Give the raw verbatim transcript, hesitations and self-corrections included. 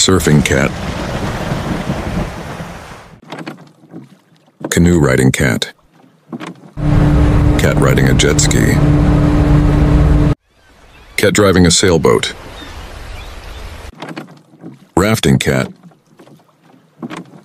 Surfing cat. Canoe riding cat. Cat riding a jet ski. Cat driving a sailboat. Rafting cat.